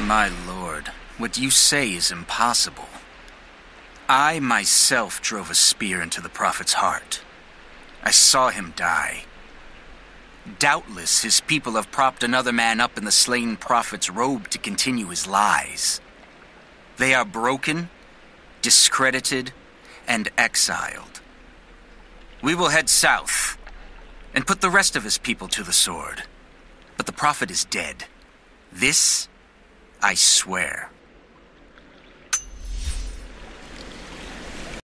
My lord, what you say is impossible. I myself drove a spear into the prophet's heart. I saw him die. Doubtless his people have propped another man up in the slain prophet's robe to continue his lies. They are broken, discredited, and exiled. We will head south and put the rest of his people to the sword. But the prophet is dead. This, I swear.